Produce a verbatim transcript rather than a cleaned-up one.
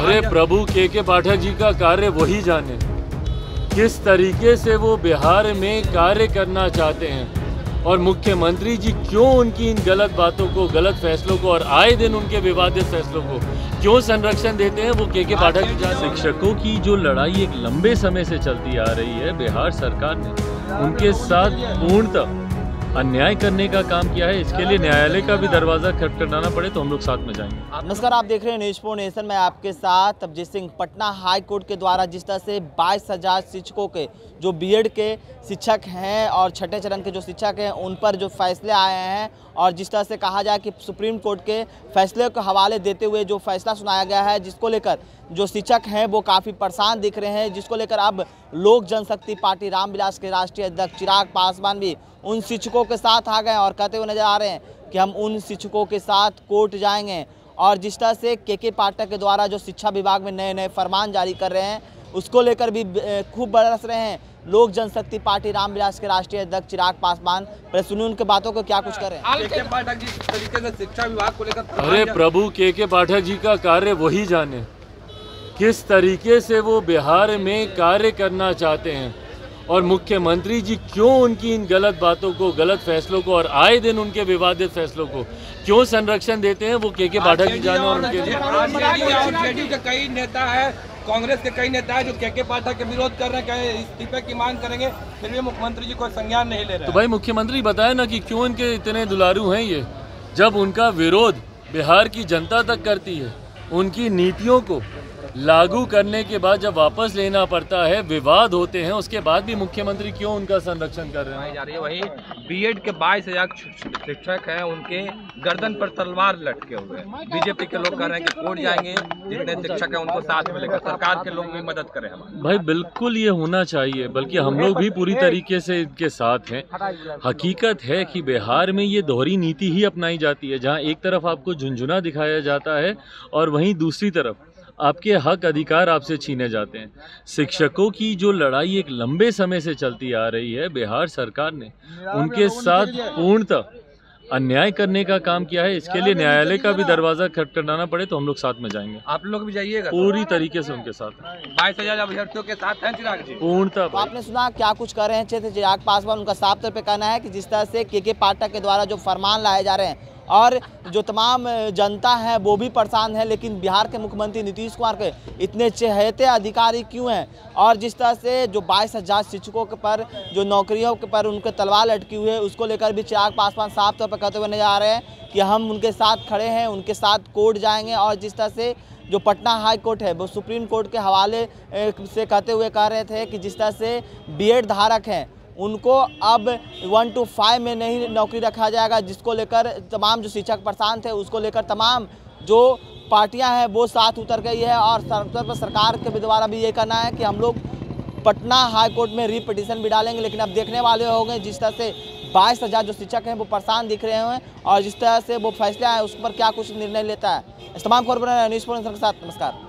अरे प्रभु के के पाठक जी का कार्य वही जाने, किस तरीके से वो बिहार में कार्य करना चाहते हैं और मुख्यमंत्री जी क्यों उनकी इन गलत बातों को, गलत फैसलों को और आए दिन उनके विवादित फैसलों को क्यों संरक्षण देते हैं, वो के के पाठक जी जाने। शिक्षकों की जो लड़ाई एक लंबे समय से चलती आ रही है, बिहार सरकार ने उनके साथ पूर्णतः अन्याय करने का काम किया है। इसके लिए न्यायालय का भी दरवाजा खटखटाना पड़े तो हम लोग साथ में जाएंगे। नमस्कार, आप देख रहे हैं न्यूज़ फोर नेशन में आपके साथ अभिजीत सिंह। पटना हाई कोर्ट के द्वारा जिस तरह से बाईस हजार शिक्षकों के जो बीएड के शिक्षक हैं और छठे चरण के जो शिक्षक हैं उन पर जो फैसले आए हैं और जिस तरह से कहा जाए कि सुप्रीम कोर्ट के फैसले को हवाले देते हुए जो फैसला सुनाया गया है, जिसको लेकर जो शिक्षक हैं वो काफ़ी परेशान दिख रहे हैं, जिसको लेकर अब लोक जनशक्ति पार्टी रामविलास के राष्ट्रीय अध्यक्ष चिराग पासवान भी उन शिक्षकों के साथ आ गए और कहते हुए नजर आ रहे हैं कि हम उन शिक्षकों के साथ कोर्ट जाएंगे। और जिस तरह से के के पाठक के द्वारा जो शिक्षा विभाग में नए नए फरमान जारी कर रहे हैं उसको लेकर भी खूब बरस रहे हैं लोक जनशक्ति पार्टी रामविलास के राष्ट्रीय अध्यक्ष चिराग पासवान। पर सुनिए उनके बातों को क्या कुछ कर रहे हैं। के के पाठक जी तरीके से शिक्षा विभाग को लेकर, अरे प्रभु के के पाठक जी का कार्य वही जाने, किस तरीके से वो बिहार में कार्य करना चाहते हैं और मुख्यमंत्री जी क्यों उनकी इन गलत बातों को, गलत फैसलों को और आए दिन उनके विवादित फैसलों को क्यों संरक्षण देते हैं, वो के के पाठक जी जाने। और उनके जेडीयू के कई नेता है, कांग्रेस के कई नेता है जो के के पाठक के विरोध कर रहे हैं, कहे इस्तीफे की मांग करेंगे, फिर भी मुख्यमंत्री जी कोई संज्ञान नहीं ले रहे। तो भाई मुख्यमंत्री बताए ना कि क्यों इनके इतने दुलारू हैं ये, जब उनका विरोध बिहार की जनता तक करती है, उनकी नीतियों को लागू करने के बाद जब वापस लेना पड़ता है, विवाद होते हैं, उसके बाद भी मुख्यमंत्री क्यों उनका संरक्षण कर रहे हैं। जा रही है वही बीएड के बाईस हजार शिक्षक हैं, उनके गर्दन पर तलवार लटके हुए हैं। बीजेपी के लोग कह रहे हैं कि कोर्ट जाएंगे, जितने शिक्षक हैं उनको साथ में लेकर सरकार के लोग भी मदद करें हमारी। भाई बिल्कुल ये होना चाहिए, बल्कि हम लोग भी पूरी तरीके से इनके साथ हैं। हकीकत है कि बिहार में ये दोहरी नीति ही अपनाई जाती है, जहाँ एक तरफ आपको झुंझुना दिखाया जाता है और वहीं दूसरी तरफ आपके हक अधिकार आपसे छीने जाते हैं। शिक्षकों की जो लड़ाई एक लंबे समय से चलती आ रही है, बिहार सरकार ने उनके साथ पूर्णतः अन्याय करने का काम किया है। इसके लिए न्यायालय का भी दरवाजा खटखटाना पड़े तो हम लोग साथ में जाएंगे। आप लोग भी जाइएगा पूरी तरीके से उनके साथ। बाईस हजार अभ्यर्थियों के साथ हैं चिराग जी पूर्णतः। तो आपने सुना क्या कुछ कर रहे हैं चिराग पासवान। उनका साफ तौर पे कहना है कि जिस तरह से के के पाठक के द्वारा जो फरमान लाए जा रहे हैं और जो तमाम जनता है वो भी परेशान है, लेकिन बिहार के मुख्यमंत्री नीतीश कुमार के इतने चहेते अधिकारी क्यों हैं। और जिस तरह से जो बाईस हजार शिक्षकों के पर जो नौकरियों के पर उनके तलवार लटकी हुई है, उसको लेकर भी चिराग पासवान साफ तौर पर कहते हुए नजर आ रहे हैं कि हम उनके साथ खड़े हैं, उनके साथ कोर्ट जाएंगे। और जिस तरह से जो पटना हाई कोर्ट है वो सुप्रीम कोर्ट के हवाले से कहते हुए कह रहे थे कि जिस तरह से बीएड धारक हैं उनको अब वन टू फाइव में नहीं नौकरी रखा जाएगा, जिसको लेकर तमाम जो शिक्षक परेशान थे उसको लेकर तमाम जो पार्टियां हैं वो साथ उतर गई है। और पर सरकार के द्वारा भी ये कहना है कि हम लोग पटना हाई कोर्ट में री पिटीशन भी डालेंगे। लेकिन अब देखने वाले हो गए जिस तरह से बाईस हजार जो शिक्षक हैं वो परेशान दिख रहे हैं और जिस तरह से वो फैसले आए उस पर क्या कुछ निर्णय लेता है। इस तमाम खबर न्यूज़ फोर के साथ नमस्कार।